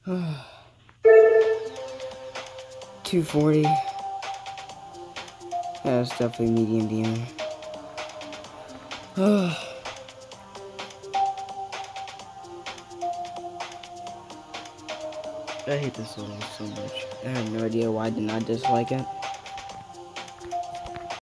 240. Yeah, it's definitely medium demon. I hate this level so much. I have no idea why I did not dislike it.